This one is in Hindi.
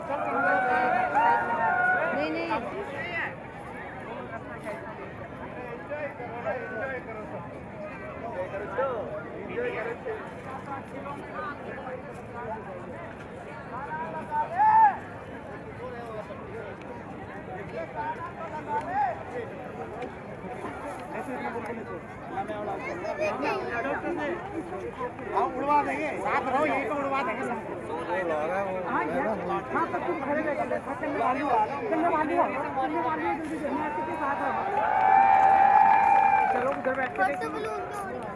नहीं नहीं उड़वा देंगे, साथ रहो, यहीं पे उड़वा देंगे सबको। हाँ तो तुम खड़े रह गए, चलने वाली हो, जल्दी से, मैं आपके साथ हूँ। चलो उधर बैठ के